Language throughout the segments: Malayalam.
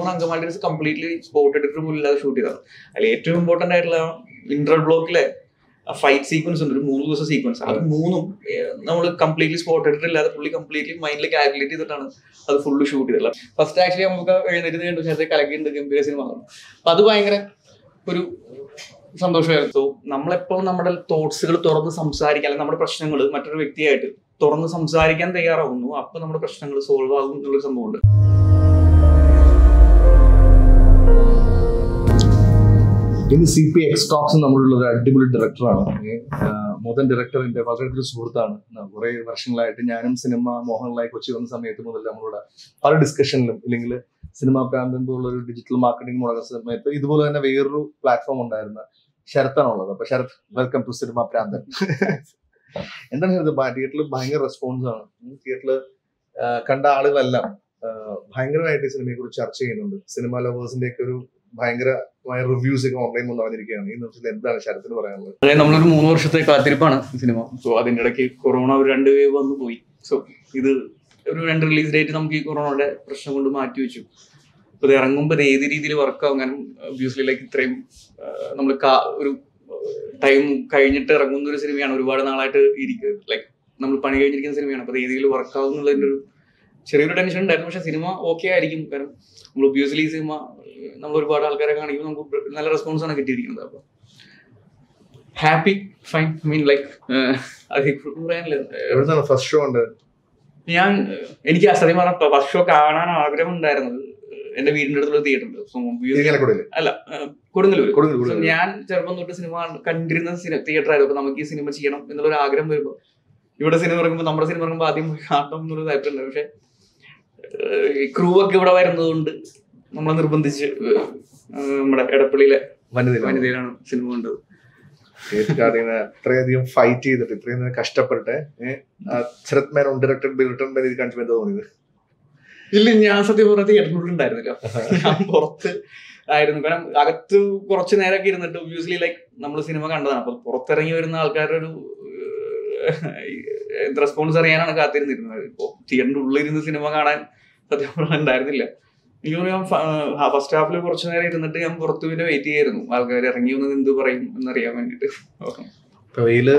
അങ്കമാലി കംപ്ലീറ്റ്ലി സ്പോട്ട് എഡിറ്റർ പോലും ഇല്ലാതെ ഷൂട്ട് ചെയ്തതാണ്. അതിൽ ഏറ്റവും ഇമ്പോർട്ടന്റ് ആയിട്ടുള്ള ഇന്റർ ബ്ലോക്കിലെ ഫൈറ്റ് സീക്വൻസ് ഉണ്ട്, ഒരു 3 ദിവസം സീക്വൻസ്. അത് 3ഉം നമ്മൾ കംപ്ലീറ്റ്ലി സ്പോട്ട് എഡിറ്റർ ഇല്ലാതെ പുള്ളി കംപ്ലീറ്റ്ലി മൈൻഡിൽ കാൽക്കുലേറ്റ് ചെയ്തിട്ടാണ് അത് ഫുള്ള് ഷൂട്ട് ചെയ്തത്. ഫസ്റ്റ് ആക്ച്വലി നമുക്ക് എഴുന്നേറ്റ് കണ്ടു നേരത്തെ കലക്കിണ്ട് ഗംഭീര സിനിമ വന്നു. അപ്പൊ അത് ഭയങ്കര ഒരു സന്തോഷമായിരുന്നു. സോ നമ്മളെപ്പോഴും നമ്മുടെ തോട്ട്സുകൾ തുറന്ന് സംസാരിക്കാൻ, അല്ലെങ്കിൽ നമ്മുടെ പ്രശ്നങ്ങൾ മറ്റൊരു വ്യക്തിയായിട്ട് തുറന്ന് സംസാരിക്കാൻ തയ്യാറാവുന്നു, അപ്പൊ നമ്മുടെ പ്രശ്നങ്ങൾ സോൾവ് ആകും എന്നുള്ളൊരു സംഭവമുണ്ട്. ഇന്ന് cpX ടോക്സ് നമ്മളുള്ള ഒരു അടിപൊളി ഡയറക്ടറാണ്. മോദൻ ഡയറക്ടറിന്റെ വളരെ സുഹൃത്താണ്. കുറെ വർഷങ്ങളായിട്ട് ഞാനും സിനിമ മോഹൻലാൽ കൊച്ചി വന്ന സമയത്ത് മുതൽ നമ്മളുടെ പല ഡിസ്കഷനിലും, ഇല്ലെങ്കിൽ സിനിമ പ്രാന്തൻ പോലുള്ള ഒരു ഡിജിറ്റൽ മാർക്കറ്റിംഗ് മുടങ്ങുന്ന സമയത്ത് ഇതുപോലെ തന്നെ വേറൊരു പ്ലാറ്റ്ഫോം ഉണ്ടായിരുന്ന ശരത്താണുള്ളത്. അപ്പൊ Sharath, welcome to cinema Pranthan. എന്താണ് തിയേറ്ററിൽ ഭയങ്കര റെസ്പോൺസ് ആണ്. തിയേറ്ററിൽ കണ്ട ആളുകളെല്ലാം ഭയങ്കരമായിട്ട് ഈ സിനിമയെ കുറിച്ച് ചർച്ച ചെയ്യുന്നുണ്ട്. സിനിമ ലവേഴ്സിന്റെ ഒക്കെ ഒരു ഭയങ്കരമായ റിവ്യൂസ് ഒക്കെ ഓൺലൈൻ വന്നിരിക്കുകയാണ്. ഈ നിമിഷത്തിൽ എന്താണ് ശരത്തിന് പറയാനുള്ളത്? അതെ, നമ്മളൊരു 3 വർഷത്തെ കാത്തിരിപ്പാണ് സിനിമ. സോ അതിൻ്റെ ഇടയ്ക്ക് കൊറോണ ഒരു 2 വേവ് വന്നു പോയി. സോ ഇത് ഒരു 2 റിലീസ് ഡേറ്റ് നമുക്ക് ഈ കൊറോണയുടെ പ്രശ്നം കൊണ്ട് മാറ്റി വെച്ചു. അപ്പൊ ഇത് ഇറങ്ങുമ്പോൾ ഏത് രീതിയിൽ വർക്കാവും, കാരണം ഒബ്വിയസ്ലി ലൈക്ക് ഇത്രയും നമ്മൾ ഒരു ടൈം കഴിഞ്ഞിട്ട് ഇറങ്ങുന്ന ഒരു സിനിമയാണ്. ഒരുപാട് നാളായിട്ട് ലൈക്ക് നമ്മൾ പണി കഴിഞ്ഞിരിക്കുന്ന സിനിമയാണ്. അപ്പൊ ഏത് രീതിയിൽ വർക്കാവും എന്നുള്ളതിൻ്റെ ഒരു ചെറിയൊരു ടെൻഷൻ ഉണ്ടായിരുന്നു. പക്ഷെ സിനിമ ഓക്കെ ആയിരിക്കും, കാരണം നമ്മൾ ഒബ്വിയസ്ലി ഈ സിനിമ നമ്മൾ ഒരുപാട് ആൾക്കാരെ കാണിക്കുമ്പോൾ നമുക്ക് നല്ല റെസ്പോൺസ് ആണ് കിട്ടിയിരിക്കുന്നത്. അപ്പൊ happy, fine. I mean like first show ഉണ്ട്. എനിക്ക് സത്യം പറഞ്ഞ ഫസ്റ്റ് ഷോ കാണാൻ ആഗ്രഹം ഉണ്ടായിരുന്നത് എന്റെ വീടിന്റെ അടുത്തുള്ള തിയേറ്ററുണ്ട്. അല്ല, കൊടുങ്ങല്ലൂർ. ഞാൻ ചെറുപ്പം തൊട്ട് സിനിമ കണ്ടിരുന്ന തിയേറ്റർ ആയിരുന്നു. അപ്പൊ നമുക്ക് ഈ സിനിമ ചെയ്യണം എന്നുള്ളൊരു ആഗ്രഹം വരുമ്പോൾ ഇവിടെ സിനിമ ഇറങ്ങുമ്പോൾ, നമ്മുടെ സിനിമ ഇറങ്ങുമ്പോൾ ആദ്യം കാണണം എന്നൊരു താല്പര്യമുണ്ട്. പക്ഷെ ക്രൂ ഒക്കെ ഇവിടെ വരുന്നതുകൊണ്ട് നമ്മളെ നിർബന്ധിച്ച് നമ്മുടെ എടപ്പള്ളിയിലെ വനിതയിലാണ് സിനിമ കണ്ടത്. ഇത്രയധികം ഫൈറ്റ് ചെയ്തിട്ട് ഇത്രയും കഷ്ടപ്പെട്ട് ശരത് മേനോൻ ഡയറക്ടർ കാണിച്ചു തോന്നിയത്? ഇല്ല, ഞാൻ സത്യം പറഞ്ഞ തിയേറ്ററിനുള്ളിൽ ഉണ്ടായിരുന്നില്ല. ഞാൻ പുറത്ത് ആയിരുന്നു. കാരണം അകത്ത് കുറച്ച് നേരമൊക്കെ ഇരുന്നിട്ട് ഒബ്വിയസ്ലി ലൈക്ക് നമ്മൾ സിനിമ കണ്ടതാണ്. അപ്പൊ പുറത്തിറങ്ങി വരുന്ന ആൾക്കാരുടെ ഒരു റെസ്പോൺസ് അറിയാനാണ് കാത്തിരുന്നിരുന്നത്. ഇപ്പൊ തിയേറ്ററിന്റെ ഉള്ളിലിരുന്ന് സിനിമ കാണാൻ സത്യം പറഞ്ഞാൽ ഉണ്ടായിരുന്നില്ല. എനിക്ക് തോന്നുന്നു ഫസ്റ്റ് ഹാഫിൽ കുറച്ചു നേരം ഇരുന്നിട്ട് ഞാൻ പുറത്തു പിന്നെ വെയിറ്റ് ചെയ്യായിരുന്നു, ആൾക്കാർ ഇറങ്ങി വന്നത് എന്ത് പറയും എന്നറിയാൻ വേണ്ടിട്ട്. വെയില്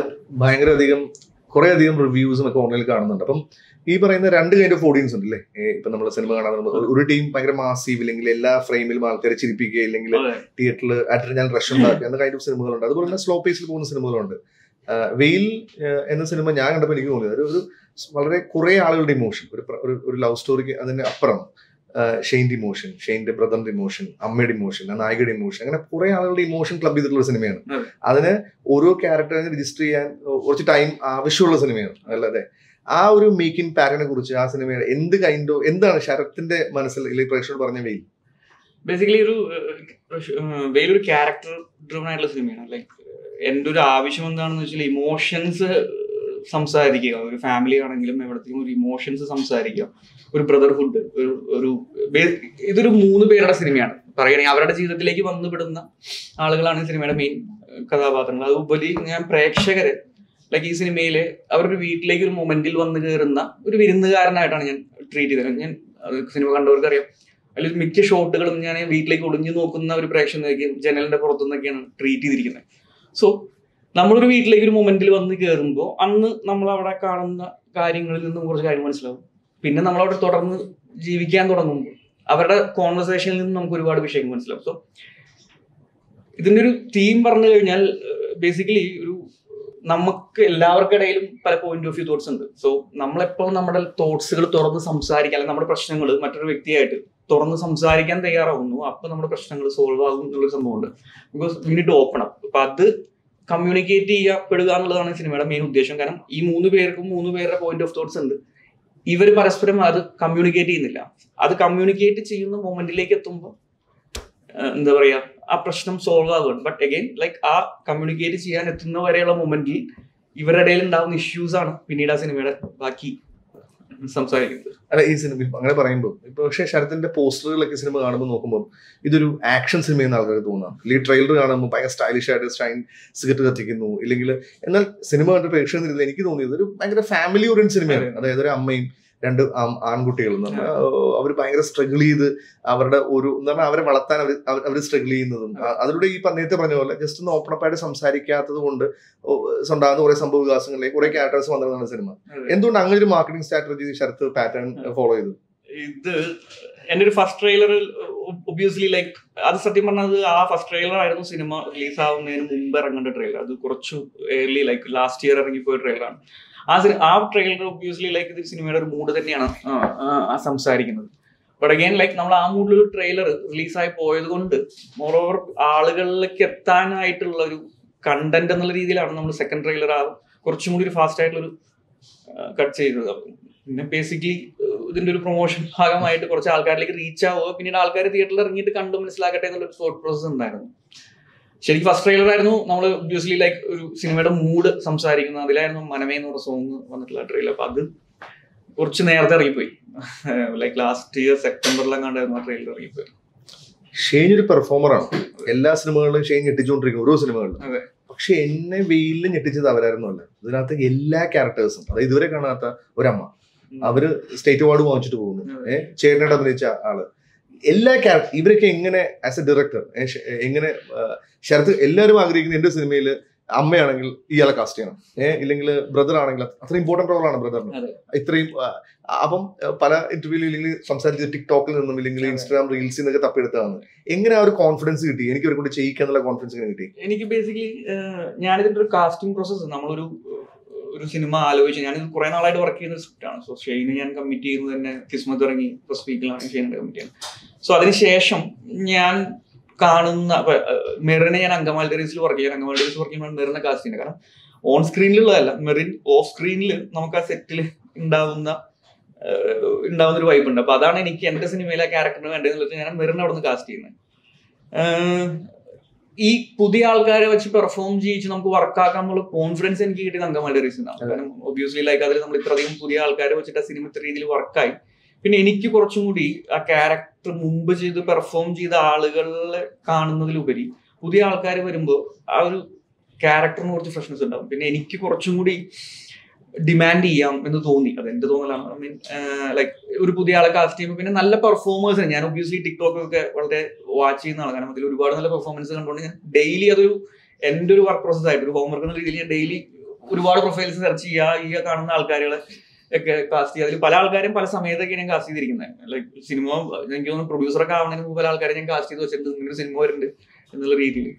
കുറെ അധികം റിവ്യൂസും ഒക്കെ ഓൺലൈനിൽ കാണുന്നുണ്ട്. അപ്പം ഈ പറയുന്ന 2 കൈൻഡ് ഓഫ് ഓഡിയൻസ് ഉണ്ടല്ലേ. ഇപ്പൊ നമ്മൾ സിനിമ കാണാൻ ഒരു ടീം ഭയങ്കര മാസീവ്, ഇല്ലെങ്കിൽ എല്ലാ ഫ്രെയിമിലും ആൾക്കാരെ ചിരിപ്പിക്കുക, ഇല്ലെങ്കിൽ തിയേറ്ററിൽ അഡ്രിനൽ റഷ് ഉണ്ടാക്കുക എന്ന കൈൻഡ് ഓഫ് സിനിമകളുണ്ട്. അതുപോലെ തന്നെ സ്ലോ പേസിൽ പോകുന്ന സിനിമകളുണ്ട്. വെയിൽ എന്ന സിനിമ ഞാൻ കണ്ടപ്പോൾ എനിക്ക് തോന്നിയത് ഒരു വളരെ കുറെ ആളുകളുടെ ഇമോഷൻ, ഒരു ലവ് സ്റ്റോറിക്ക് അതിന്റെ അപ്പുറം ഷെയിൻ്റെ ഇമോഷൻ, ഷെയിൻ്റെ ബ്രദറിന്റെ ഇമോഷൻ, അമ്മയുടെ ഇമോഷൻ, നായികയുടെ ഇമോഷൻ, അങ്ങനെ കുറെ ആളുകളുടെ ഇമോഷൻ ക്ലബ് ചെയ്തിട്ടുള്ള സിനിമയാണ്. അതിന് ഓരോ ക്യാരക്ടറിനെ രജിസ്റ്റർ ചെയ്യാൻ കുറച്ച് ടൈം ആവശ്യമുള്ള സിനിമയാണ്. അല്ലാതെ ആ ഒരു മേക്കിംഗ് പാറ്റേണിനെ കുറിച്ച് ആ സിനിമയുടെ എന്താണ് ശരത്തിന്റെ മനസ്സിൽ അല്ലെങ്കിൽ പ്രേക്ഷകർ പറഞ്ഞ വെയിൽ? ബേസിക്കലി വെയിൽ ഒരു ക്യാരക്ടർ ഡ്രിവൺ ആയിട്ടുള്ള സിനിമയാണ്. ലൈക്ക് എൻ്റെ ഒരു ആവശ്യം എന്താണെന്ന് വെച്ചാൽ ഇമോഷൻസ് സംസാരിക്കുക. ഒരു ഫാമിലി ആണെങ്കിലും എവിടത്തേക്കും ഒരു ഇമോഷൻസ് സംസാരിക്കുക, ഒരു ബ്രദർഹുഡ്, ഇതൊരു 3 പേരുടെ സിനിമയാണ്. പറയുകയാണെങ്കിൽ അവരുടെ ജീവിതത്തിലേക്ക് വന്നുപെടുന്ന ആളുകളാണ് സിനിമയുടെ മെയിൻ കഥാപാത്രങ്ങൾ. അതുപരി ഞാൻ പ്രേക്ഷകരെ ലൈക്ക് ഈ സിനിമയില് അവരൊരു വീട്ടിലേക്ക് ഒരു മൊമെന്റിൽ വന്ന് കയറുന്ന ഒരു വിരുന്നുകാരനായിട്ടാണ് ഞാൻ ട്രീറ്റ് ചെയ്തത്. ഞാൻ സിനിമ കണ്ടവർക്ക് അറിയാം, അതിൽ മിക്ക ഷോട്ടുകളും ഞാൻ വീട്ടിലേക്ക് ഒളിഞ്ഞു നോക്കുന്ന ഒരു പ്രേക്ഷകനേക്ക് ജനലിന്റെ പുറത്തുനിന്നൊക്കെയാണ് ട്രീറ്റ് ചെയ്തിരിക്കുന്നത്. സോ നമ്മളൊരു വീട്ടിലേക്ക് ഒരു മൊമെന്റിൽ വന്ന് കയറുമ്പോൾ അന്ന് നമ്മൾ അവിടെ കാണുന്ന കാര്യങ്ങളിൽ നിന്നും കുറച്ച് കാര്യം മനസ്സിലാവും. പിന്നെ നമ്മളവിടെ തുടർന്ന് ജീവിക്കാൻ തുടങ്ങുമ്പോൾ അവരുടെ കോൺവെർസേഷനിൽ നിന്ന് നമുക്ക് ഒരുപാട് വിഷയങ്ങൾ മനസ്സിലാവും. സോ ഇതിന്റെ ഒരു തീം പറഞ്ഞു കഴിഞ്ഞാൽ ബേസിക്കലി നമുക്ക് എല്ലാവർക്കിടയിലും പല പോയിന്റ് ഓഫ് വ്യൂ തോട്ട്സ് ഉണ്ട്. സോ നമ്മളെപ്പോഴും നമ്മുടെ തോട്ട്സുകൾ തുറന്ന് സംസാരിക്കാൻ, അല്ലെങ്കിൽ നമ്മുടെ പ്രശ്നങ്ങൾ മറ്റൊരു വ്യക്തിയായിട്ട് തുറന്ന് സംസാരിക്കാൻ തയ്യാറാവുന്നു, അപ്പൊ നമ്മുടെ പ്രശ്നങ്ങൾ സോൾവ് ആകും എന്നുള്ളൊരു സംഭവമുണ്ട്. Because we need to open up. അപ്പൊ അത് കമ്മ്യൂണിക്കേറ്റ് ചെയ്യപ്പെടുക എന്നുള്ളതാണ് സിനിമയുടെ മെയിൻ ഉദ്ദേശം. കാരണം ഈ 3 പേർക്കും 3 പേരുടെ പോയിന്റ് ഓഫ് തോട്ട്സ് ഉണ്ട്. ഇവർ പരസ്പരം അത് കമ്മ്യൂണിക്കേറ്റ് ചെയ്യുന്നില്ല. അത് കമ്മ്യൂണിക്കേറ്റ് ചെയ്യുന്ന മൊമെന്റിലേക്ക് എത്തുമ്പോൾ എന്താ പറയാ, ആ പ്രശ്നം സോൾവ് ആകുകയാണ്. ബട്ട് അഗൈൻ ലൈക്ക് ആ കമ്മ്യൂണിക്കേറ്റ് ചെയ്യാൻ എത്തുന്ന വരെയുള്ള മൊമെന്റിൽ ഇവരുടെ ഇടയിൽ ഉണ്ടാകുന്ന ഇഷ്യൂസ് ആണ് പിന്നീട് ആ സിനിമയുടെ ബാക്കി സംസാരിക്കുന്നത്. അല്ല, ഈ സിനിമ അങ്ങനെ പറയുമ്പോൾ ഇപ്പൊ പക്ഷേ ശരത്തിന്റെ പോസ്റ്ററുകളൊക്കെ സിനിമ കാണുമ്പോൾ നോക്കുമ്പോൾ ഇതൊരു ആക്ഷൻ സിനിമയെന്ന് ആൾക്കാർക്ക് തോന്നാം. അല്ലെങ്കിൽ ട്രെയിലർ കാണുമ്പോൾ ഭയങ്കര സ്റ്റൈലിഷ് ആയിട്ട് സിഗരറ്റ് കത്തിക്കുന്നു, ഇല്ലെങ്കിൽ എന്നാൽ സിനിമ കണ്ട് പ്രേക്ഷകർ എനിക്ക് തോന്നിയത് ഒരു ഭയങ്കര ഫാമിലി ഓറിയന്റ് സിനിമയാണ്. അതായത് ഒരു അമ്മയും രണ്ട് ആൺകുട്ടികൾ എന്ന് പറഞ്ഞാൽ അവർ ഭയങ്കര സ്ട്രഗിൾ ചെയ്ത് അവരുടെ ഒരു എന്ന് പറഞ്ഞാൽ അവരെ വളർത്താൻ അവർ സ്ട്രഗിൾ ചെയ്യുന്നതും അതിലൂടെ ഈ നേരത്തെ പറഞ്ഞ പോലെ ജസ്റ്റ് ഒന്ന് ഓപ്പൺ അപ്പ് ആയിട്ട് സംസാരിക്കാത്തത് കൊണ്ട് ഉണ്ടാകുന്ന കുറെ സംഭവ വികാസങ്ങളിലേക്ക് കുറെ ക്യാരക്ടേഴ്സ് വന്നതാണ് സിനിമ. എന്തുകൊണ്ട് അങ്ങനെ ഒരു marketing strategy Sharath pattern follow ചെയ്തു? ഇത് എന്റെ ഒരു ഫസ്റ്റ് ട്രെയിലറിൽ ഒബ്വിയസ്ലി ലൈക്ക് അത് സത്യം പറഞ്ഞത് ആ ഫസ്റ്റ് ട്രെയിലർ ആയിരുന്നു സിനിമ റിലീസ് ആവുന്നതിന് മുമ്പ് ഇറങ്ങേണ്ട ട്രെയിലർ. അത് കുറച്ച് ഏർലി ലൈക്ക് ലാസ്റ്റ് ഇയർ ഇറങ്ങിപ്പോയ ട്രെയിലറാണ്. ആ ട്രെയിലർ ഒബ്വിയസ്ലി ലൈക്ക് ഇത് സിനിമയുടെ ഒരു മൂഡ് തന്നെയാണ് സംസാരിക്കുന്നത്. ബട്ട് അഗൈൻ ലൈക്ക് നമ്മൾ ആ മൂഡിൽ ഒരു ട്രെയിലർ റിലീസായി പോയത് കൊണ്ട് മോറോവർ ആളുകളിലേക്ക് എത്താനായിട്ടുള്ള ഒരു കണ്ടന്റ് എന്നുള്ള രീതിയിലാണ് നമ്മൾ സെക്കൻഡ് ട്രെയിലർ കുറച്ചും കൂടി ഒരു ഫാസ്റ്റ് ആയിട്ടുള്ളൊരു കട്ട് ചെയ്തത്. പിന്നെ ബേസിക്കലി ഇതിന്റെ ഒരു പ്രൊമോഷൻ ഭാഗമായിട്ട് കുറച്ച് ആൾക്കാരിലേക്ക് റീച്ച് ആവുക, പിന്നീട് ആൾക്കാർ തിയേറ്ററിൽ ഇറങ്ങിയിട്ട് കണ്ടു മനസ്സിലാക്കട്ടെ എന്നുള്ളൊരു തോട്ട് പ്രോസസ് ഉണ്ടായിരുന്നു. ശരിക്കും ഫസ്റ്റ് ട്രെയിലർ ആയിരുന്നു നമ്മൾ ഒബ്വിയസ്ലി ലൈക്ക് ഒരു സിനിമയുടെ മൂഡ് സംസാരിക്കുന്നത്. അതിലായിരുന്നു മനമേ എന്ന് പറഞ്ഞ സോങ് വന്നിട്ടുള്ള ട്രെയിലർ. അപ്പൊ അത് കുറച്ച് നേരത്തെ ഇറങ്ങിപ്പോയി. ലൈക്ക് ലാസ്റ്റ് ഇയർ സെപ്റ്റംബറിലെങ്ങാണ്ടായിരുന്നു ആ ട്രെയിലർ ഇറങ്ങിപ്പോയി. ഷെയ്ൻ ഒരു പെർഫോമറാണ്. എല്ലാ സിനിമകളിലും ഷെയ്ൻ ഞെട്ടിച്ചുകൊണ്ടിരിക്കും, ഓരോ സിനിമകളിലും. പക്ഷെ എന്നെ വെയിലിൽ ഞെട്ടിച്ചത് അവരായിരുന്നല്ല. ഇതിനകത്ത് എല്ലാ ക്യാരക്ടേഴ്സും, അതായത് ഇതുവരെ കാണാത്ത ഒരമ്മ, അവര് സ്റ്റേറ്റ് അവാർഡ് വാങ്ങിച്ചിട്ട് പോകുന്നു, ചേട്ടനായിട്ട് അഭിനയിച്ച ആള്, എല്ലാ ക്യാരക്ടർ ഇവരൊക്കെ എങ്ങനെ ആസ് എ ഡയറക്ടർ എങ്ങനെ ശരത്ത് എല്ലാവരും ആഗ്രഹിക്കുന്ന എന്റെ സിനിമയിൽ അമ്മയാണെങ്കിൽ ഇയാളെ കാസ്റ്റ് ചെയ്യണം, ഇല്ലെങ്കിൽ ബ്രദർ ആണെങ്കിൽ അത്ര ഇമ്പോർട്ടന്റ് റോളാണ് ബ്രദറിന്. ഇത്രയും അപ്പം പല ഇന്റർവ്യൂവിൽ ഇല്ലെങ്കിൽ സംസാരിച്ചത് ടിക്ടോക്കിൽ നിന്നും ഇല്ലെങ്കിൽ ഇൻസ്റ്റാഗ്രാം റീൽസിൽ നിന്നൊക്കെ തപ്പിയെടുത്താണ്. എങ്ങനെ ആ ഒരു കോൺഫിഡൻസ് കിട്ടി? എനിക്ക് ഇവരെ കൊണ്ട് ചെയ്യിക്കാന്നുള്ള കോൺഫിഡൻസ് എങ്ങനെ കിട്ടി? എനിക്ക് ബേസിക്കലി ഞാനിതിന്റെ ഒരു കാസ്റ്റിംഗ് പ്രോസസ്സ്, നമ്മളൊരു സിനിമ ആലോചിച്ച് ഞാനിത് കുറെ നാളായിട്ട് വർക്ക് ചെയ്യുന്ന സ്ക്രിപ്റ്റാണ്. സോ ഷെയ്ന് ഞാൻ കമ്മിറ്റ് ചെയ്യുന്നത് തന്നെ കിസ്മത്ത് ഇറങ്ങി ഫസ്റ്റ് വീക്കിലാണ് ഷെയ്നെ കമ്മിറ്റ് ചെയ്യുന്നത്. സോ അതിനുശേഷം ഞാൻ കാണുന്ന മെറിനെ ഞാൻ അങ്കമാൽ ഡയറീസിൽ വർക്ക് ചെയ്യാൻ ചെയ്യുമ്പോൾ മെറിനെ കാസ്റ്റ് ചെയ്യുന്നത്. കാരണം ഓൺ സ്ക്രീനിലുള്ളതല്ല, മെറിൻ ഓഫ് സ്ക്രീനിൽ നമുക്ക് ആ സെറ്റിൽ ഉണ്ടാവുന്ന ഒരു വൈബ് ഉണ്ട്. അപ്പൊ അതാണ് എനിക്ക് എന്റെ സിനിമയിലെ ക്യാരക്ടറിന് വേണ്ടതെന്നുള്ളത് ഞാൻ മെറിനെ അവിടെ നിന്ന് കാസ്റ്റ് ചെയ്യുന്നത്. ഈ പുതിയ ആൾക്കാരെ വെച്ച് പെർഫോം ചെയ്യിച്ച് നമുക്ക് വർക്കാക്കാനുള്ള കോൺഫിഡൻസ് എനിക്ക് കിട്ടിയത് അങ്കമാൽ ഡയറീസിൽ നിന്നാണ്. കാരണം ഒബ്വിയസ്ലി ലൈക്ക് അതിൽ നമ്മൾ ഇത്രയധികം പുതിയ ആൾക്കാരെ വെച്ചിട്ട് ആ സിനിമ ഇത്ര രീതിയിൽ വർക്കായി. പിന്നെ എനിക്ക് കുറച്ചും കൂടി ആ ക്യാരക്ടർ മുമ്പ് ചെയ്ത് പെർഫോം ചെയ്ത ആളുകളെ കാണുന്നതിലുപരി പുതിയ ആൾക്കാർ വരുമ്പോൾ ആ ഒരു ക്യാരക്ടറിന് കുറച്ച് ഫ്രഷ്നെസ് ഉണ്ടാവും. പിന്നെ എനിക്ക് കുറച്ചും കൂടി ഡിമാൻഡ് ചെയ്യാം എന്ന് തോന്നി. അത് എന്റെ തോന്നലാണ്. ഐ മീൻ ലൈക്ക് ഒരു പുതിയ ആളെ കാസ്റ്റ് ചെയ്യുമ്പോൾ പിന്നെ നല്ല പെർഫോമേഴ്സ്, ഞാൻ ഒബ്വിയസ്ലി ടിക്ടോക്കൊക്കെ വളരെ വാച്ച് ചെയ്യുന്ന ആളാണ്. കാരണം അതിൽ ഒരുപാട് നല്ല പെർഫോമൻസ് കണ്ടുകൊണ്ട് ഞാൻ ഡെയിലി അതൊരു എൻ്റെ ഒരു വർക്ക് പ്രോസസ് ആയിട്ട് ഒരു ഹോംവർക്ക് എന്ന രീതിയിൽ ഞാൻ ഡെയിലി ഒരുപാട് പ്രൊഫൈൽസ് സെർച്ച് ചെയ്യുക, കാണുന്ന ആൾക്കാരുകളെ ഒക്കെ കാസ്റ്റ് ചെയ്യുക. അതിൽ പല ആൾക്കാരും പല സമയത്തൊക്കെ ഞാൻ കാസ്റ്റ് ചെയ്തിരിക്കുന്നത്. ലൈക്ക് സിനിമ എനിക്ക് തോന്നുന്നു പ്രൊഡ്യൂസറൊക്കെ ആവുന്നതിന് മുമ്പ് പല ആൾക്കാരെ ഞാൻ കാസ്റ്റ് ചെയ്ത് വെച്ചിട്ടുണ്ട്, ഇങ്ങനെ ഒരു സിനിമ വരുന്നുണ്ട് എന്നുള്ള രീതിയിൽ.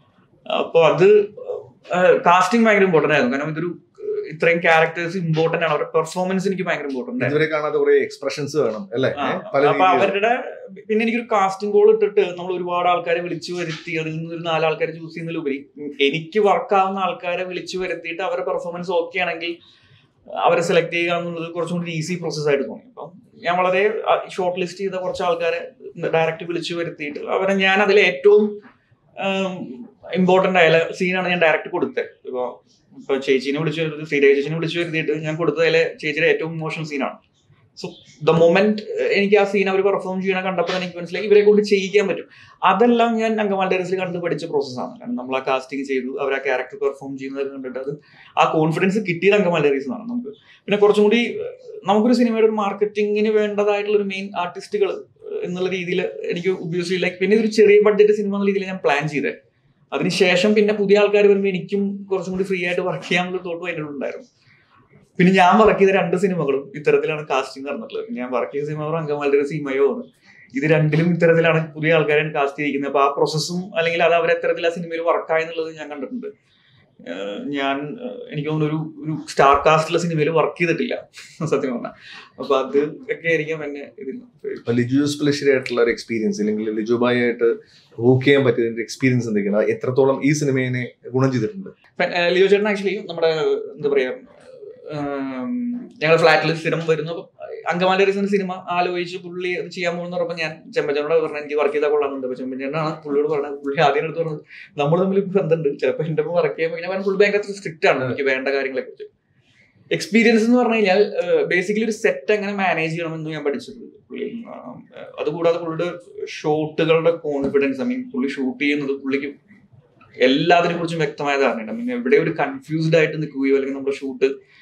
അപ്പൊ അത് കാസ്റ്റിംഗ് ഭയങ്കര ഇമ്പോർട്ടന്റ് ആയിരുന്നു. കാരണം ഇതൊരു ഇത്രയും ക്യാരക്ടേഴ്സ് ഇമ്പോർട്ടന്റ് ആണ്, അവരുടെ പെർഫോമൻസ് എനിക്ക് ഭയങ്കര ഇമ്പോർട്ടന്റ് ആണ്. എക്സ്പ്രഷൻസ് വേണം അല്ലേ? അപ്പൊ അവരുടെ പിന്നെ എനിക്കൊരു കാസ്റ്റിംഗ് കോൾ ഇട്ടിട്ട് നമ്മൾ ഒരുപാട് ആൾക്കാരെ വിളിച്ചു വരുത്തി അതിൽ നിന്ന് ഒരു 4 ആൾക്കാരെ ചൂസ് ചെയ്യുന്നതിലുപരി എനിക്ക് വർക്കാവുന്ന ആൾക്കാരെ വിളിച്ചു വരുത്തിയിട്ട് അവരുടെ പെർഫോമൻസ് ഓക്കെ ആണെങ്കിൽ അവരെ സെലക്ട് ചെയ്യുക എന്നുള്ളത് കുറച്ചും കൂടി ഈസി പ്രോസസ് ആയിട്ട് തോന്നി. അപ്പം ഞാൻ വളരെ ഷോർട്ട് ലിസ്റ്റ് ചെയ്ത കുറച്ച് ആൾക്കാരെ ഡയറക്റ്റ് വിളിച്ചു വരുത്തിയിട്ട് അവരെ ഞാൻ അതിൽ ഏറ്റവും ഇമ്പോർട്ടന്റ് ആയ സീനാണ് ഞാൻ ഡയറക്റ്റ് കൊടുത്തത്. ഇപ്പൊ ചേച്ചീനെ വിളിച്ചു വരുത്തി, ശ്രീരേഖ ചേച്ചിനെ വിളിച്ചു വരുത്തിയിട്ട് ഞാൻ കൊടുത്തതിലെ ചേച്ചിയുടെ ഏറ്റവും ഇമോഷണൽ സീനാണ്. സോ ദ മൊമെന്റ് എനിക്ക് ആ സീൻ അവർ പെർഫോം ചെയ്യണ കണ്ടപ്പോൾ എനിക്ക് മനസ്സിലായി ഇവരെ കൊണ്ട് ചെയ്യിക്കാൻ പറ്റും. അതെല്ലാം ഞാൻ അങ്കമാൽ ഡയറീസിൽ കണ്ട് പഠിച്ച പ്രോസസ്സാണ്. കാരണം നമ്മൾ ആ കാസ്റ്റിംഗ് ചെയ്തു, അവർ ആ ക്യാരക്ടർ പെർഫോം ചെയ്യുന്നത് കണ്ടിട്ട് അത് ആ കോൺഫിഡൻസ് കിട്ടിയത് അങ്കമാൽ ഡയറീസിനാണ് നമുക്ക്. പിന്നെ കുറച്ചും കൂടി നമുക്കൊരു സിനിമയുടെ ഒരു മാർക്കറ്റിങ്ങിന് വേണ്ടതായിട്ടുള്ള ഒരു മെയിൻ ആർട്ടിസ്റ്റുകൾ എന്നുള്ള രീതിയിൽ എനിക്ക് ഒബ്വിയസ്ലി ലൈക്ക് പിന്നെ ഇതൊരു ചെറിയ ബഡ്ജറ്റ് സിനിമ എന്ന രീതിയിൽ ഞാൻ പ്ലാൻ ചെയ്തത്. അതിനുശേഷം പിന്നെ പുതിയ ആൾക്കാർ വരുമ്പോൾ എനിക്കും കുറച്ചും കൂടി ഫ്രീ ആയിട്ട് വർക്ക് ചെയ്യാനുള്ള തോട്ടും അതിൻ്റെ ഉണ്ടായിരുന്നു. പിന്നെ ഞാൻ വർക്ക് ചെയ്ത 2 സിനിമകളും ഇത്തരത്തിലാണ് കാസ്റ്റിംഗ് നടന്നിട്ടുള്ളത്. ഞാൻ വർക്ക് ചെയ്ത സിനിമ അങ്കമാൽ ഡയറീസ് ഇമയോ ആണ്. ഇത് രണ്ടിലും ഇത്തരത്തിലാണ് പുതിയ ആൾക്കാരെ കാസ്റ്റ് ചെയ്തിരിക്കുന്നത്. അപ്പൊ ആ പ്രോസസ്സും അല്ലെങ്കിൽ അത് അവരെത്തരത്തിൽ ആ സിനിമയിൽ വർക്കായി എന്നുള്ളത് ഞാൻ കണ്ടിട്ടുണ്ട്. എനിക്ക് തോന്നുന്നു ഒരു സ്റ്റാർ കാസ്റ്റുള്ള സിനിമയിൽ വർക്ക് ചെയ്തിട്ടില്ല സത്യം പറഞ്ഞാൽ. അപ്പൊ അത് ഒക്കെ ആയിരിക്കും എന്നെ ലിജു സ്പെഷ്യലി ആയിട്ടുള്ള ഒരു എക്സ്പീരിയൻസ് അല്ലെങ്കിൽ ലിജുബായി ആയിട്ട് വർക്ക് ചെയ്യാൻ പറ്റിയതിന്റെ എക്സ്പീരിയൻസ് എന്തൊക്കെയാണ്? എത്രത്തോളം ഈ സിനിമയെ ഗുണം ചെയ്തിട്ടുണ്ട്? ലിജു ചേട്ടൻ ആക്ച്വലി നമ്മുടെ എന്താ പറയാ ഞങ്ങൾ ഫ്ലാറ്റിൽ സ്ഥിരം വരുന്നു. അങ്കമാൽ ഡയറീസിന്റെ സിനിമ ആലോചിച്ച് പുള്ളി അത് ചെയ്യാൻ പോകുന്ന പറഞ്ഞപ്പോൾ ഞാൻ ചെമ്പച്ചനോട് പറഞ്ഞത് എനിക്ക് വർക്ക് ചെയ്താൽ കൊള്ളാമെന്നുണ്ട്. അപ്പൊ ചെമ്പച്ചനാണ് പുള്ളിയോട് പറഞ്ഞത്. പുള്ളി ആദ്യം എടുത്ത് പറഞ്ഞത് നമ്മൾ തമ്മിൽ ബന്ധമുണ്ട്, ചിലപ്പോൾ എൻ്റെ ഒപ്പം വർക്ക് ചെയ്യാൻ ഞാൻ പുള്ളി ഭയങ്കര സ്ട്രിക്റ്റ് ആണ് എനിക്ക് വേണ്ട കാര്യങ്ങളെ കുറിച്ച്. എക്സ്പീരിയൻസ് എന്ന് പറഞ്ഞു കഴിഞ്ഞാൽ ബേസിക്കലി ഒരു സെറ്റ് എങ്ങനെ മാനേജ് ചെയ്യണമെന്ന് ഞാൻ പഠിച്ചിട്ടുണ്ട് പുള്ളി. അതുകൂടാതെ പുള്ളിയുടെ ഷോട്ടുകളുടെ കോൺഫിഡൻസ്, ഐ മീൻ പുള്ളി ഷൂട്ട് ചെയ്യുന്നത് പുള്ളിക്ക് എല്ലാത്തിനെ കുറിച്ചും വ്യക്തമായ ധാരണയുണ്ട്. ഐ മീൻ എവിടെ ഒരു കൺഫ്യൂസ്ഡ് ആയിട്ട് നിൽക്കുകയോ അല്ലെങ്കിൽ നമ്മുടെ ഷൂട്ട്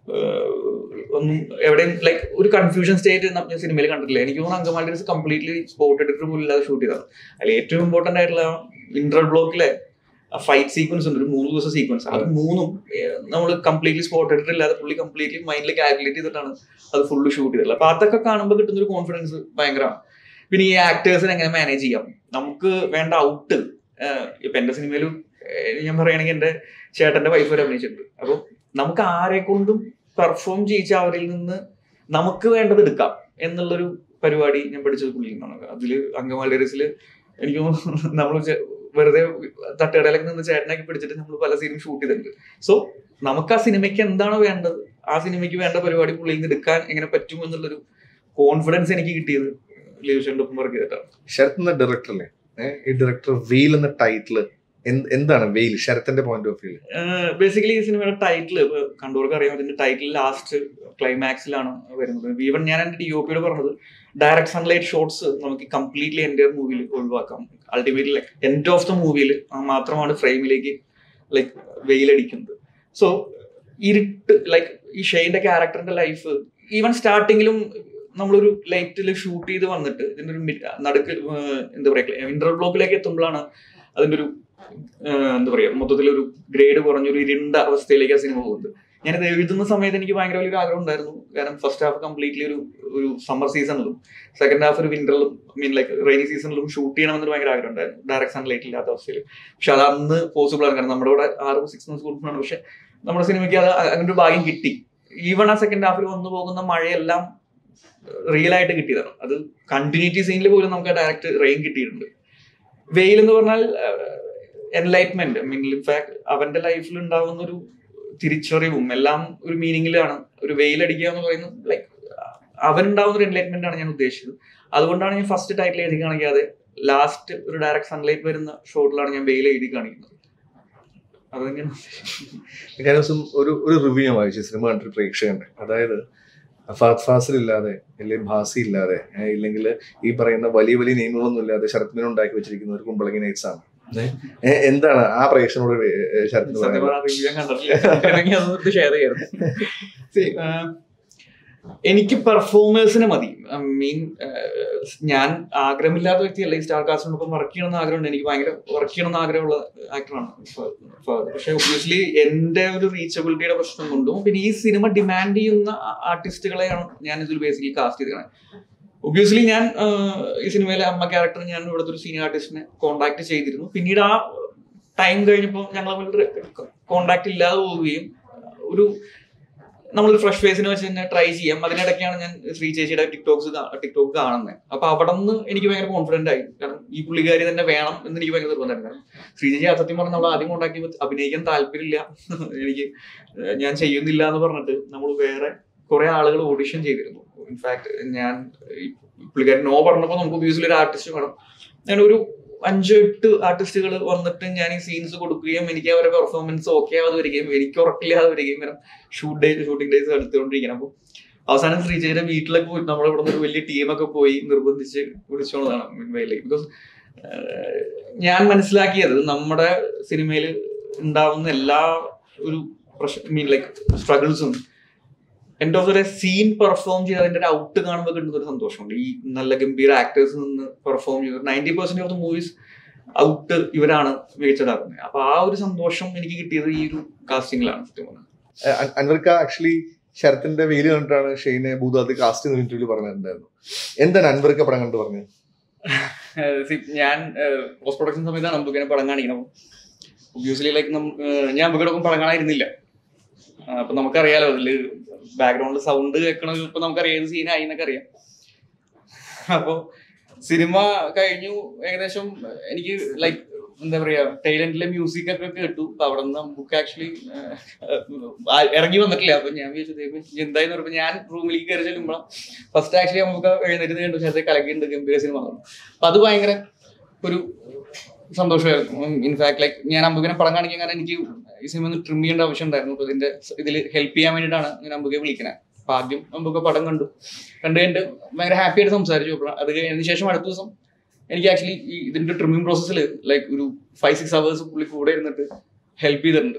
ഒന്നും എവിടെയും ലൈക്ക് ഒരു കൺഫ്യൂഷൻ സ്റ്റേറ്റ് ഞാൻ സിനിമയിൽ കണ്ടിട്ടില്ല. എനിക്ക് തോന്നുന്നു അങ്കമാലി കംപ്ലീറ്റ്ലി സ്പോട്ട് എഡിറ്റർ പോലും ഇല്ലാതെ ഷൂട്ട് ചെയ്തതാണ്. അതിൽ ഏറ്റവും ഇമ്പോർട്ടന്റ് ആയിട്ടുള്ള ഇന്റർ ബ്ലോക്കിലെ ഫൈറ്റ് സീക്വൻസ് ഉണ്ട്, ഒരു 3 ദിവസം സീക്വൻസ്. അത് 3ഉം നമ്മൾ കംപ്ലീറ്റ്ലി സ്പോട്ട് എഡിറ്റർ ഇല്ലാതെ പുള്ളി കംപ്ലീറ്റ്ലി മൈൻഡിൽ കാൽക്കുലേറ്റ് ചെയ്തിട്ടാണ് അത് ഫുള്ള് ഷൂട്ട് ചെയ്തിട്ടുള്ളത്. അപ്പൊ അതൊക്കെ കാണുമ്പോൾ കിട്ടുന്ന ഒരു കോൺഫിഡൻസ് ഭയങ്കരമാണ്. പിന്നെ ഈ ആക്ടേഴ്സിനെ എങ്ങനെ മാനേജ് ചെയ്യാം, നമുക്ക് വേണ്ട ഔട്ട്. ഇപ്പൊ എന്റെ സിനിമയിലും ഞാൻ പറയുകയാണെങ്കിൽ എന്റെ ചേട്ടന്റെ വൈഫ് വരെ അഭിനയിച്ചിട്ടുണ്ട്. അപ്പൊ നമുക്ക് ആരെ കൊണ്ടും പെർഫോം ചെയ്യിച്ച അവരിൽ നിന്ന് നമുക്ക് വേണ്ടത് എടുക്കാം എന്നുള്ളൊരു പരിപാടി ഞാൻ പഠിച്ചത് പുള്ളിയിൽ നിന്നാണ്. അതില് അങ്കമാലി റേസില് എനിക്ക് നമ്മൾ വെറുതെ തട്ടുകടയിലൊക്കെ നിന്ന് ചേട്ടനൊക്കെ പിടിച്ചിട്ട് നമ്മൾ പല സീനും ഷൂട്ട് ചെയ്തിട്ടുണ്ട്. സോ നമുക്ക് ആ സിനിമയ്ക്ക് എന്താണോ വേണ്ടത്, ആ സിനിമയ്ക്ക് വേണ്ട പരിപാടി പുള്ളിയിൽ നിന്ന് എടുക്കാൻ എങ്ങനെ പറ്റും എന്നുള്ളൊരു കോൺഫിഡൻസ് എനിക്ക് കിട്ടിയത് ലിയോഷന്റെ ഒപ്പം വർക്ക് ചെയ്തിട്ടാണ്. ശരത് എന്ന ഡയറക്ടറല്ലേ, ഈ ഡയറക്ടർ വെയിൽ എന്ന ടൈറ്റില് എന്താണ് വെയിൽ ശരത്തിന്റെ പോയിന്റ് ഓഫ് വ്യൂ? ബേസിക്കലി ഈ സിനിമയുടെ ടൈറ്റിൽ കണ്ടവർക്ക് അറിയാം. അതിന്റെ ടൈറ്റിൽ ലാസ്റ്റ് ക്ലൈമാക്സിലാണ് വരുന്നത്. ഈവൻ ഞാൻ എന്റെ DOP പറഞ്ഞത് ഡയറക്ട് സൺലൈറ്റ് ഷോട്ട്സ് നമുക്ക് കംപ്ലീറ്റ്ലി എൻ്റെ മൂവിയിൽ ഒഴിവാക്കാം. Ultimately like end of the മൂവിയിൽ മാത്രമാണ് ഫ്രെയിമിലേക്ക് ലൈക്ക് വെയിലടിക്കുന്നത്. സോ ഇരുട്ട് ലൈക്ക് ഈ ഷെയ്ന്റെ ക്യാരക്ടറിന്റെ ലൈഫ് ഈവൻ സ്റ്റാർട്ടിങ്ങിലും നമ്മളൊരു ലൈറ്റിൽ ഷൂട്ട് ചെയ്ത് വന്നിട്ട് ഇതിന്റെ ഒരു നടുക്ക് എന്താ പറയുക ഇന്റർ ബ്ലോക്കിലേക്ക് എത്തുമ്പോഴാണ് അതിന്റെ ഒരു എന്താ പറയുക മൊത്തത്തിലൊരു ഗ്രേഡ് കുറഞ്ഞൊരു ഇരുണ്ട അവസ്ഥയിലേക്ക് ആ സിനിമ പോകുന്നത്. ഞാനിത് എഴുതുന്ന സമയത്ത് എനിക്ക് ഭയങ്കര വലിയൊരു ആഗ്രഹം ഉണ്ടായിരുന്നു. കാരണം ഫസ്റ്റ് ഹാഫ് കംപ്ലീറ്റ്ലി ഒരു സമ്മർ സീസണിലും സെക്കൻഡ് ഹാഫ് ഒരു വിന്ററിലും ലൈക്ക് റെയിനി സീസണിലും ഷൂട്ട് ചെയ്യണമെന്നൊരു ഭയങ്കര ആഗ്രഹം ഉണ്ടായിരുന്നു, ഡയറക്ട് സൺലൈറ്റ് ഇല്ലാത്ത അവസ്ഥയിൽ. പക്ഷെ അത് അന്ന് പോസിബിൾ ആണ്. കാരണം നമ്മുടെ ഇവിടെ 6 months കൂടുമ്പോഴാണ്. പക്ഷെ നമ്മുടെ സിനിമയ്ക്ക് അത് അങ്ങനെ ഒരു ഭാഗ്യം കിട്ടി. ഈവൺ ആ സെക്കൻഡ് ഹാഫിൽ വന്നു പോകുന്ന മഴയെല്ലാം റിയൽ ആയിട്ട് കിട്ടിയതാണ്. അത് കണ്ടിന്യൂറ്റി സീനിൽ പോലും നമുക്ക് ഡയറക്റ്റ് റെയിൻ കിട്ടിയിട്ടുണ്ട്. വെയിൽ എന്ന് പറഞ്ഞാൽ എൻലൈറ്റ്മെന്റ്, ഇൻഫാക്ട് അവന്റെ ലൈഫിൽ ഉണ്ടാകുന്ന ഒരു തിരിച്ചറിവും എല്ലാം ഒരു മീനിങ്ങിലാണ്. ഒരു വെയിലടിക്കുക എന്ന് പറയുന്നത് ലൈക്ക് അവനുണ്ടാവുന്ന ഒരു എൻലൈറ്റ്മെന്റ് ആണ് ഞാൻ ഉദ്ദേശിച്ചത്. അതുകൊണ്ടാണ് ഞാൻ ഫസ്റ്റ് ടൈറ്റിൽ എഴുതി കാണിക്കാതെ ലാസ്റ്റ് ഒരു ഡയറക്ട് സൺലൈറ്റ് വരുന്ന ഷോട്ടിലാണ് ഞാൻ വെയിൽ എഴുതി കാണിക്കുന്നത്. അതെങ്ങനെ ഒരു റിവ്യൂ ഞാൻ വായിച്ചു സിനിമ കണ്ടിട്ട് പ്രേക്ഷകന്റെ, അതായത് ഫാസിൽ ഇല്ലാതെ അല്ലെങ്കിൽ ഭാസി ഇല്ലാതെ ഇല്ലെങ്കിൽ ഈ പറയുന്ന വലിയ വലിയ നിയമങ്ങളൊന്നും ഇല്ലാതെ ശരത്മിനെ ഉണ്ടാക്കി വെച്ചിരിക്കുന്ന ഒരു കുമ്പളങ്ങി നൈറ്റ്സ് ആണ്. എന്താണ് ആ പ്രേക്ഷകനോട് ശരത്തിന് എനിക്ക് പെർഫോമേഴ്സിനെ മതി. മീൻ ഞാൻ ആഗ്രഹമില്ലാത്ത വ്യക്തിയല്ല. ഈ സ്റ്റാർ കാസ്റ്റിനൊപ്പം വർക്ക് ചെയ്യണമെന്ന് ആഗ്രഹമുണ്ട്. എനിക്ക് ഭയങ്കര വർക്ക് ചെയ്യണമെന്ന് ആഗ്രഹമുള്ള ആക്ടറാണ്. പക്ഷെ ഒബ്വിയസ്ലി എന്റെ ഒരു റീച്ചബിലിറ്റിയുടെ പ്രശ്നം കൊണ്ടും പിന്നെ ഈ സിനിമ ഡിമാൻഡ് ചെയ്യുന്ന ആർട്ടിസ്റ്റുകളെയാണ് ഞാൻ ഇതിൽ ബേസിക്കലി കാസ്റ്റ് ചെയ്തിരിക്കുന്നത്. ഒബ്വിയസ്ലി ഞാൻ ഈ സിനിമയിലെ അമ്മ ക്യാരക്ടർ ഞാൻ ഇവിടുത്തെ ഒരു സീനിയർ ആർട്ടിസ്റ്റിനെ കോണ്ടാക്ട് ചെയ്തിരുന്നു. പിന്നീട് ആ ടൈം കഴിഞ്ഞപ്പോൾ ഞങ്ങൾ കോണ്ടാക്ട് ഇല്ലാതെ പോവുകയും നമ്മളൊരു ഫ്രഷ് ഫേസിനെ വെച്ച് തന്നെ ട്രൈ ചെയ്യാം. അതിനിടയ്ക്കാണ് ഞാൻ ശ്രീ ചേച്ചിയുടെ ടിക്ടോക്ക് കാണുന്നത്. അപ്പൊ അവിടെ നിന്ന് എനിക്ക് ഭയങ്കര കോൺഫിഡന്റ് ആയി. കാരണം ഈ പുള്ളിക്കാരി തന്നെ വേണം എന്ന് എനിക്ക് ഭയങ്കര നിർബന്ധമായിരുന്നു. കാരണം ശ്രീ ചേച്ചി സത്യം പറഞ്ഞാൽ നമ്മൾ ആദ്യം കോണ്ടാക്ട് ചെയ്യുമ്പോൾ അഭിനയിക്കാൻ താല്പര്യമില്ല, എനിക്ക് ഞാൻ ചെയ്യുന്നില്ല എന്ന് പറഞ്ഞിട്ട് നമ്മൾ വേറെ കുറെ ആളുകൾ ഓഡിഷൻ ചെയ്തിരുന്നു. ഇൻഫാക്ട് ഞാൻ പുള്ളിക്കാരൻ നോ പറഞ്ഞപ്പോൾ നമുക്ക് ഒബ്വിയസ്ലി ഒരു ആർട്ടിസ്റ്റ് വേണം. ഞാൻ ഒരു 5-8 ആർട്ടിസ്റ്റുകൾ വന്നിട്ട് ഞാൻ ഈ സീൻസ് കൊടുക്കുകയും എനിക്ക് അവരുടെ പെർഫോമൻസ് ഓക്കെ ആവാതെ വരികയും എനിക്ക് ഉറക്കില്ലാതെ വരികയും കാരണം ഷൂട്ടിംഗ് ഡേയ്സ് എടുത്തുകൊണ്ടിരിക്കണം. അപ്പോൾ അവസാനം ശ്രീചേച്ചിയുടെ വീട്ടിലൊക്കെ പോയി നമ്മളിവിടെ നിന്ന് ഒരു വലിയ ടീമൊക്കെ പോയി നിർബന്ധിച്ച് വിളിച്ചോളതാണ് മുൻപയിലേക്ക്. ബിക്കോസ് ഞാൻ മനസ്സിലാക്കിയത് നമ്മുടെ സിനിമയിൽ ഉണ്ടാവുന്ന എല്ലാ ഒരു ലൈക്ക് സ്ട്രഗിൾസും end of the day scene perform ചെയ്ത് അതിന്റെ ഒരു ഔട്ട് കാണുമ്പോൾ കിട്ടുന്ന ഒരു സന്തോഷമുണ്ട്. ഈ നല്ല ഗംഭീര ആക്ടേഴ്സ് നിന്ന് പെർഫോം ചെയ്ത് 90% ഓഫ് ദ മൂവീസ് ഔട്ട് ഇവരാണ് മികച്ചതാക്കുന്നത്. അപ്പൊ ആ ഒരു സന്തോഷം എനിക്ക് കിട്ടിയത് ഈ ഒരു കാസ്റ്റിംഗിലാണ്. അൻവർക്ക ആക്ച്വലി ശരത്തിന്റെ വെയിൽ കണ്ടിട്ടാണ് ഷെയ്നെ ഭൂതാദ് കാസ്റ്റ് ഇന്റർവ്യൂല് പറഞ്ഞിട്ടുണ്ടായിരുന്നു. എന്താണ് അൻവർക്ക പടം കണ്ടു പറഞ്ഞത്? ഞാൻ പോസ്റ്റ് പ്രൊഡക്ഷൻ സമയത്താണ് നമുക്ക് പടം കാണിക്കണം. ഒബ്വിയസ്ലി ലൈക്ക് ഞാൻ നമുക്കിടൊപ്പം പടം കാണാനിരുന്നില്ല. അപ്പൊ നമുക്കറിയാലോ അതില് ബാക്ക്ഗ്രൗണ്ടിൽ സൗണ്ട് കേൾക്കണത് ഇപ്പൊ നമുക്കറിയാം ഏത് സീനായി എന്നൊക്കെ അറിയാം. അപ്പൊ സിനിമ കഴിഞ്ഞു ഏകദേശം എനിക്ക് ലൈക്ക് എന്താ പറയാ ടൈലൻഡിലെ മ്യൂസിക് ഒക്കെ കേട്ടു. അവിടെ നിന്ന് നമുക്ക് ആക്ച്വലി ഇറങ്ങി വന്നിട്ടില്ല. അപ്പൊ ഞാൻ വിചാരിച്ചത് എന്തായെന്ന് പറയുമ്പോൾ ഞാൻ റൂമിലേക്ക് കയറി ചെല്ലുമ്പോൾ ഫസ്റ്റ് ആക്ച്വലി നമുക്ക് എഴുന്നേറ്റ് കണ്ടു ചേർത്ത് കലക്കിയുണ്ട് ഗംഭീര സിനിമ. അപ്പൊ അത് ഭയങ്കര ഒരു സന്തോഷമായിരുന്നു. ഇൻഫാക്ട് ലൈക്ക് ഞാൻ അമ്പുവിനെ പടം കാണിക്കാൻ കാരണം എനിക്ക് ഈ സിനിമ ഒന്ന് ട്രിം ചെയ്യേണ്ട ആവശ്യം ഉണ്ടായിരുന്നു. അപ്പൊ ഇതിൽ ഹെൽപ്പ് ചെയ്യാൻ വേണ്ടിയിട്ടാണ് ഞാൻ അമ്പുകയെ വിളിക്കുന്നത്. അപ്പൊ ആദ്യം അമ്പുക പടം കണ്ടു കഴിഞ്ഞിട്ട് ഭയങ്കര ഹാപ്പി ആയിട്ട് സംസാരിച്ചു. അത് കഴിഞ്ഞതിന് ശേഷം അടുത്ത ദിവസം എനിക്ക് ആക്ച്വലി ഇതിന്റെ ട്രിമ്മിങ് പ്രോസസ്സിൽ ലൈക്ക് ഒരു 5-6 hours പുള്ളി കൂടെ ഇരുന്നിട്ട് ഹെൽപ്പ് ചെയ്തിട്ടുണ്ട്.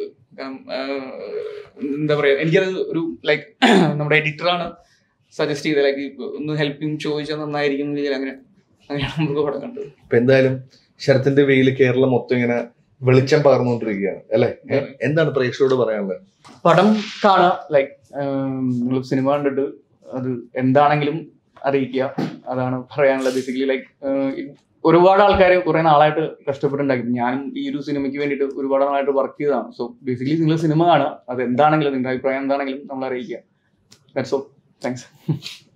എന്താ പറയാ, എനിക്കത് ഒരു ലൈക്ക് നമ്മുടെ എഡിറ്ററാണ് സജസ്റ്റ് ചെയ്തത്, ലൈക്ക് ഒന്ന് ഹെൽപ്പിങ് ചോദിച്ചാൽ നന്നായിരിക്കും എന്ന് വിചാരിച്ചാൽ അങ്ങനെയാണ് നമുക്ക് പടം കണ്ടത്. ഇപ്പൊ എന്തായാലും ശരത്തിന്റെ വെയിൽ കേരളം മൊത്തം ഇങ്ങനെ വെളിച്ചം പകർന്നുകൊണ്ടിരിക്കുകയാണ് അല്ലെ. എന്താണ് പ്രേക്ഷകരോട് പറയാനുള്ളത്? പടം കാണുക, ലൈക്ക് നിങ്ങൾ സിനിമ കണ്ടിട്ട് അത് എന്താണെങ്കിലും അറിയിക്കുക, അതാണ് പറയാനുള്ളത്. ബേസിക്കലി ലൈക്ക് ഒരുപാട് ആൾക്കാർ കുറെ നാളായിട്ട് കഷ്ടപ്പെട്ടുണ്ടാക്കി. ഞാനും ഈ ഒരു സിനിമയ്ക്ക് വേണ്ടിയിട്ട് ഒരുപാട് നാളായിട്ട് വർക്ക് ചെയ്തതാണ്. സോ ബേസിക്കലി നിങ്ങൾ സിനിമ കാണുക, അത് എന്താണെങ്കിലും നിങ്ങളുടെ അഭിപ്രായം എന്താണെങ്കിലും നമ്മൾ അറിയിക്കുക. That's all. താങ്ക്സ്.